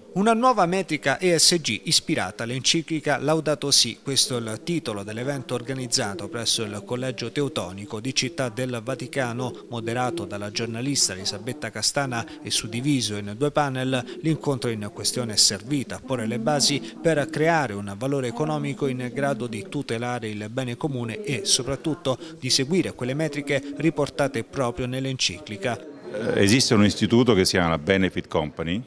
Una nuova metrica ESG ispirata all'enciclica Laudato Si, questo è il titolo dell'evento organizzato presso il Collegio Teutonico di Città del Vaticano, moderato dalla giornalista Elisabetta Castana e suddiviso in due panel. L'incontro in questione è servito a porre le basi per creare un valore economico in grado di tutelare il bene comune e soprattutto di seguire quelle metriche riportate proprio nell'enciclica. Esiste un istituto che si chiama Benefit Company.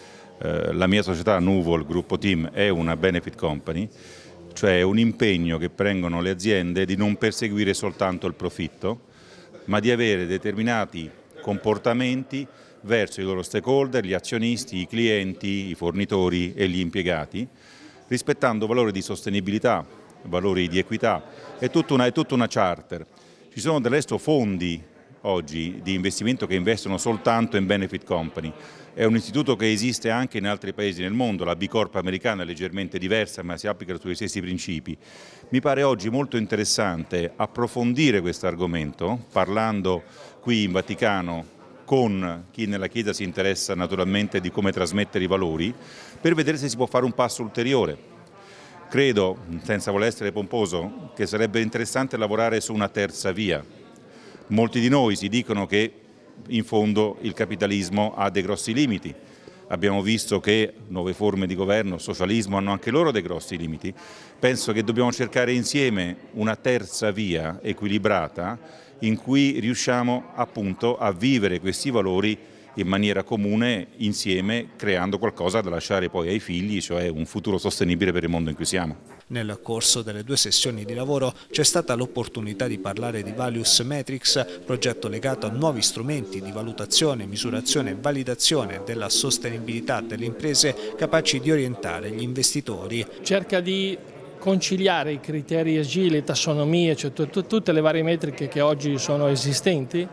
La mia società Nuvol, gruppo Team, è una benefit company, cioè un impegno che prendono le aziende di non perseguire soltanto il profitto, ma di avere determinati comportamenti verso i loro stakeholder, gli azionisti, i clienti, i fornitori e gli impiegati, rispettando valori di sostenibilità, valori di equità. È tutta una charter. Ci sono del resto fondi oggi di investimento che investono soltanto in benefit company. È un istituto che esiste anche in altri paesi nel mondo, la B Corp americana è leggermente diversa ma si applica sui stessi principi. Mi pare oggi molto interessante approfondire questo argomento parlando qui in Vaticano con chi nella Chiesa si interessa naturalmente di come trasmettere i valori, per vedere se si può fare un passo ulteriore. Credo, senza voler essere pomposo, che sarebbe interessante lavorare su una terza via. Molti di noi si dicono che in fondo il capitalismo ha dei grossi limiti. Abbiamo visto che nuove forme di governo, socialismo, hanno anche loro dei grossi limiti. Penso che dobbiamo cercare insieme una terza via equilibrata in cui riusciamo appunto a vivere questi valori in maniera comune insieme, creando qualcosa da lasciare poi ai figli, cioè un futuro sostenibile per il mondo in cui siamo. Nel corso delle due sessioni di lavoro c'è stata l'opportunità di parlare di Values Metrics, progetto legato a nuovi strumenti di valutazione, misurazione e validazione della sostenibilità delle imprese capaci di orientare gli investitori. Cerca di conciliare i criteri ESG, le tassonomie, cioè tutte le varie metriche che oggi sono esistenti,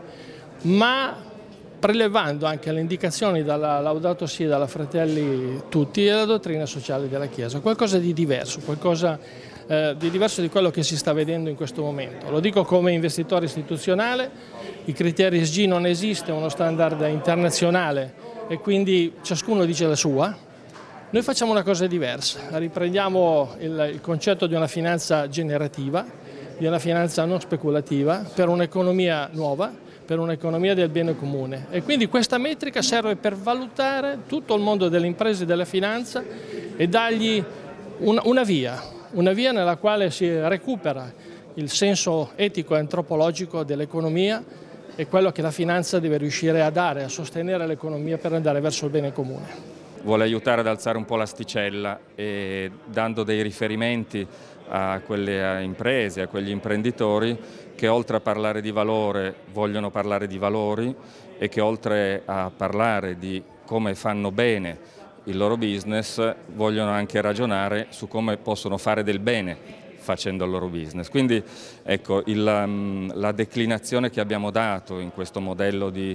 ma prelevando anche le indicazioni dalla Laudato Si e dalla Fratelli Tutti e la dottrina sociale della Chiesa, qualcosa di diverso, di quello che si sta vedendo in questo momento. Lo dico come investitore istituzionale, i criteri ESG non esiste uno standard internazionale e quindi ciascuno dice la sua. Noi facciamo una cosa diversa, riprendiamo il concetto di una finanza generativa, di una finanza non speculativa, per un'economia nuova, per un'economia del bene comune. E quindi questa metrica serve per valutare tutto il mondo delle imprese e della finanza e dargli una via nella quale si recupera il senso etico e antropologico dell'economia e quello che la finanza deve riuscire a dare, a sostenere l'economia per andare verso il bene comune. Vuole aiutare ad alzare un po' l'asticella e dando dei riferimenti a quelle imprese, a quegli imprenditori che oltre a parlare di valore vogliono parlare di valori e che oltre a parlare di come fanno bene il loro business vogliono anche ragionare su come possono fare del bene facendo il loro business. Quindi ecco, la declinazione che abbiamo dato in questo modello di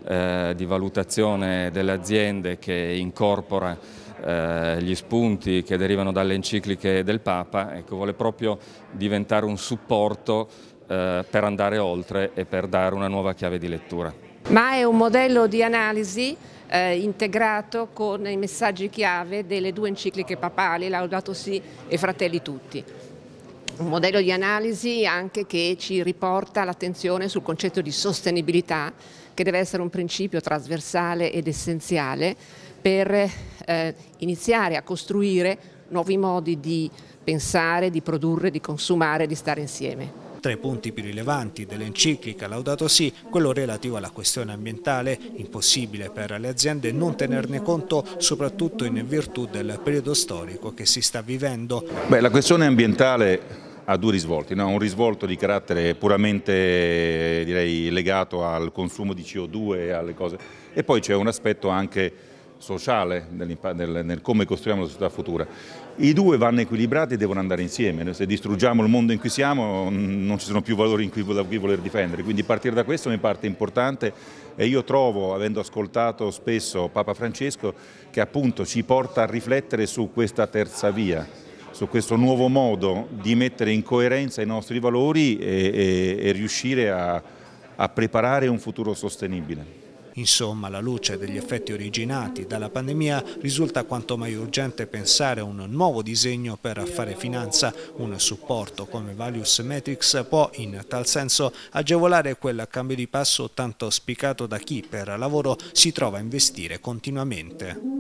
valutazione delle aziende che incorpora gli spunti che derivano dalle encicliche del Papa, ecco, vuole proprio diventare un supporto per andare oltre e per dare una nuova chiave di lettura. Ma è un modello di analisi integrato con i messaggi chiave delle due encicliche papali, Laudato Si e Fratelli Tutti. Un modello di analisi anche che ci riporta l'attenzione sul concetto di sostenibilità, che deve essere un principio trasversale ed essenziale per iniziare a costruire nuovi modi di pensare, di produrre, di consumare, di stare insieme. Tra i punti più rilevanti dell'enciclica Laudato Si, quello relativo alla questione ambientale, impossibile per le aziende non tenerne conto soprattutto in virtù del periodo storico che si sta vivendo. La questione ambientale ha due risvolti, no? Un risvolto di carattere puramente direi legato al consumo di CO2 e alle cose, e poi c'è un aspetto anche sociale nel come costruiamo la società futura. I due vanno equilibrati e devono andare insieme. Se distruggiamo il mondo in cui siamo non ci sono più valori in cui voler difendere, quindi partire da questo mi parte importante e io trovo, avendo ascoltato spesso Papa Francesco, che appunto ci porta a riflettere su questa terza via, su questo nuovo modo di mettere in coerenza i nostri valori e riuscire a preparare un futuro sostenibile. Insomma, alla luce degli effetti originati dalla pandemia, risulta quanto mai urgente pensare a un nuovo disegno per fare finanza. Un supporto come Values Matrix può in tal senso agevolare quel cambio di passo tanto auspicato da chi per lavoro si trova a investire continuamente.